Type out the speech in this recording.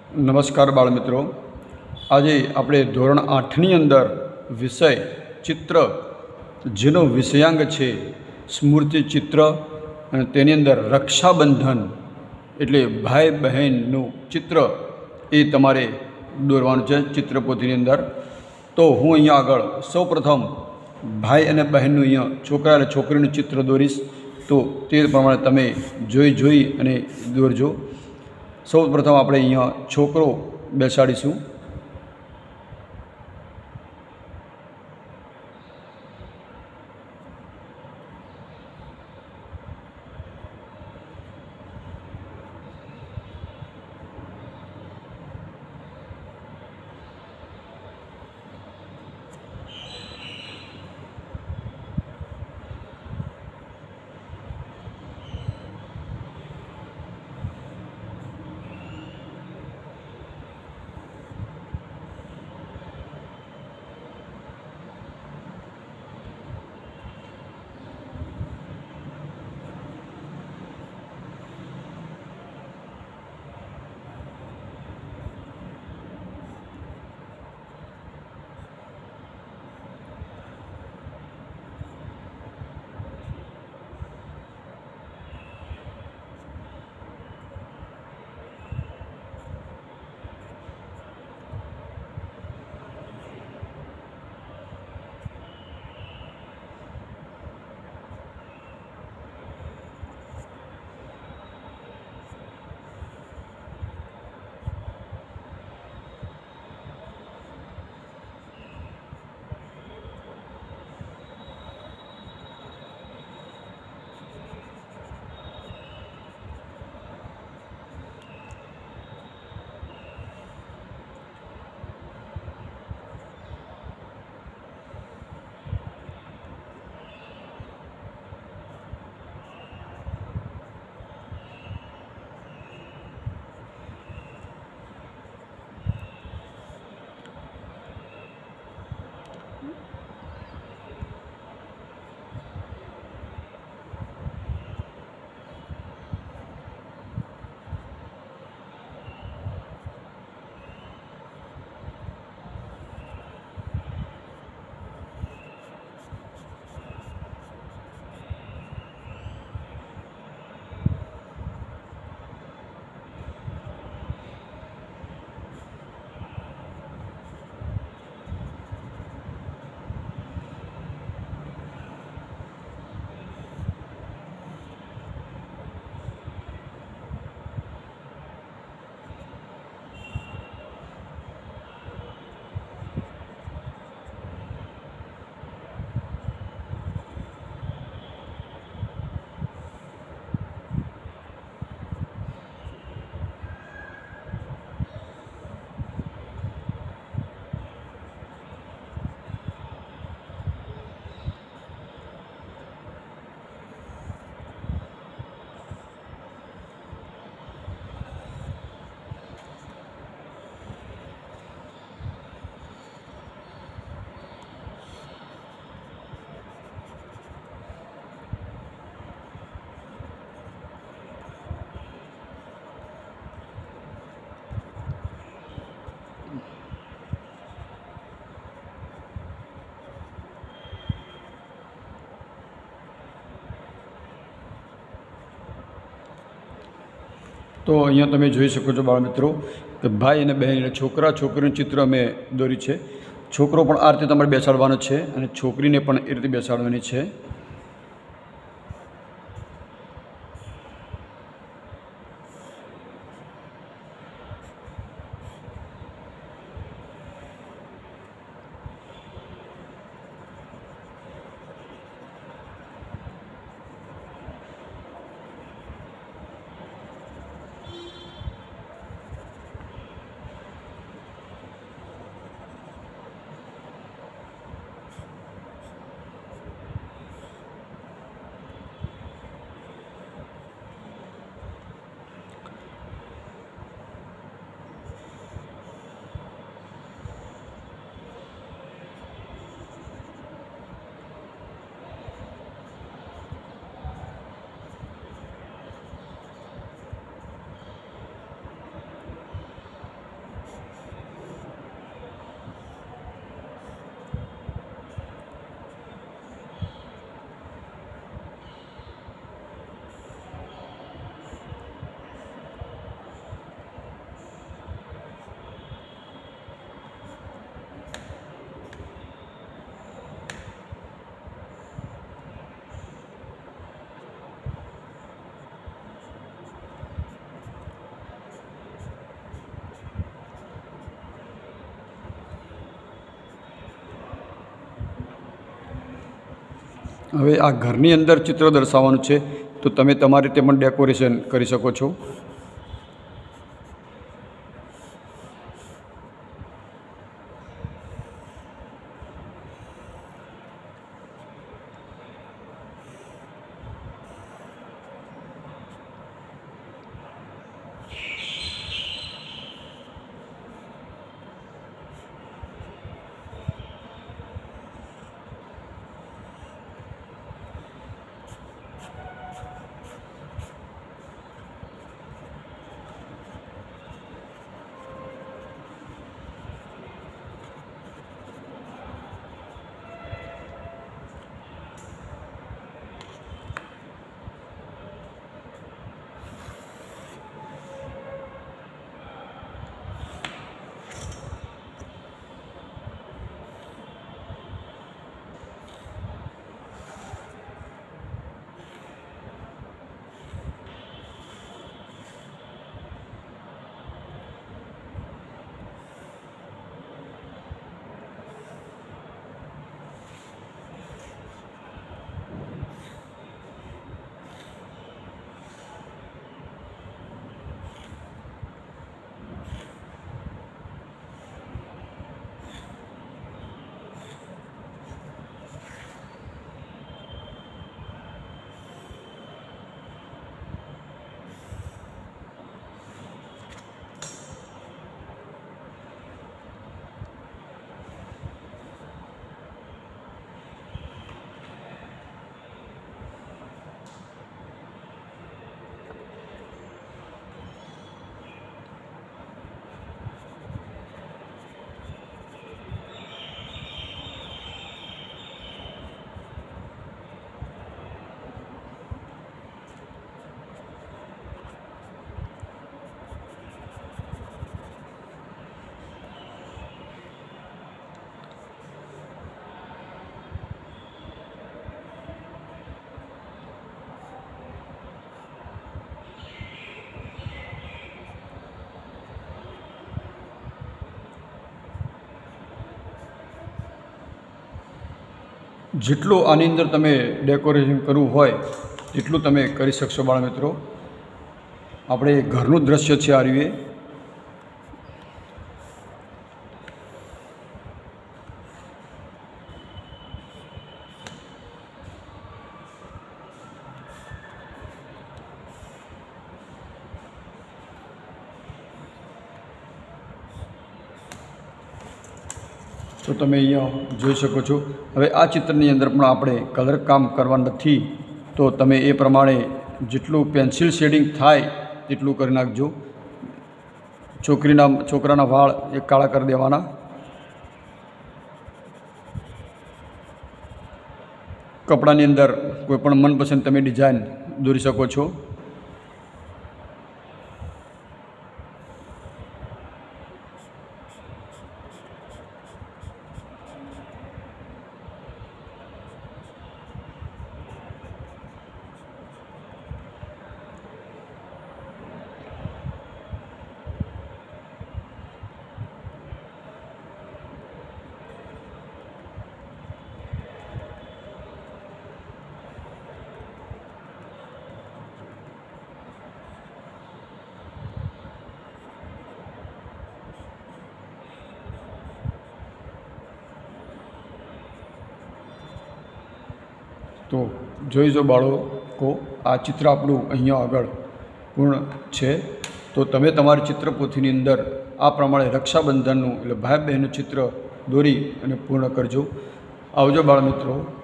નમસ્કાર બાળમિત્રો, આજે આપણે ધોરણ 8ની અંદર વિષય ચિત્ર જેનો વિષયાંગ છે સ્મૃતિ ચિત્ર અને તેની અંદર રક્ષાબંધન એટલે ભાઈ બહેનનું ચિત્ર એ તમારે દોરવાનું છે ચિત્રપોથીની અંદર. તો હું અહીંયા આગળ સૌપ્રથમ ભાઈ અને બહેનનું અહીંયા છોકરા અને છોકરીનું ચિત્ર દોરીશ, તો તે પ્રમાણે તમે જોઈ અને દોરજો. સૌ પ્રથમ આપણે અહીંયા છોકરો બેસાડીશું. તો અહીંયા તમે જોઈ શકો છો બાળમિત્રો કે ભાઈ અને બહેન એટલે છોકરા છોકરીનું ચિત્ર અમે દોર્યું છે. છોકરો પણ આ રીતે તમારે બેસાડવાનો છે અને છોકરીને પણ એ રીતે બેસાડવાની છે. હવે આ ઘરની અંદર ચિત્ર દર્શાવવાનું છે, તો તમે તમારી રીતે પણ ડેકોરેશન કરી શકો છો. જેટલું આની અંદર તમે ડેકોરેશન કરવું હોય તેટલું તમે કરી શકશો બાળ મિત્રો. આપણે ઘરનું દ્રશ્ય છે આ રહ્યું. તો તમે અહીંયા જોઈ શકો છો. હવે આ ચિત્રની અંદર પણ આપણે કલર કામ કરવા નથી, તો તમે એ પ્રમાણે જેટલું પેન્સિલ શેડિંગ થાય તેટલું કરી નાખજો. છોકરાના વાળ એ કાળા કરી દેવાના. કપડાની અંદર કોઈ પણ મનપસંદ તમે ડિઝાઇન દોરી શકો છો. તો જોઈજો બાળકો, આ ચિત્ર આપણું અહીંયા આગળ પૂર્ણ છે. તો તમે તમારી ચિત્રપોથીની અંદર આ પ્રમાણે રક્ષાબંધનનું એટલે ભાઈ બહેનનું ચિત્ર દોરી અને પૂર્ણ કરજો. આવજો બાળ મિત્રો.